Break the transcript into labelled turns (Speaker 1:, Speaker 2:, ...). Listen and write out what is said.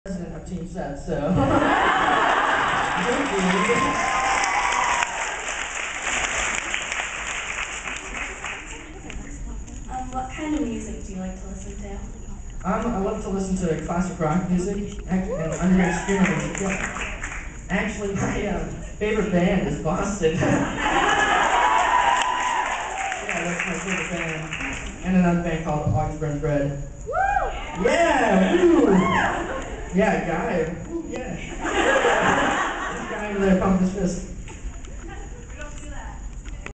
Speaker 1: president of Team Set, so. Thank you.
Speaker 2: What kind of music do you like to listen to?
Speaker 1: I love to listen to classic rock music and underground screamo music. Yeah. Actually, my favorite band is Boston. Yeah, that's my favorite band. And another band called August Burns Red. Woo! Yeah! Woo! Yeah, guy. Woo, yeah. This guy over there pumping his fist.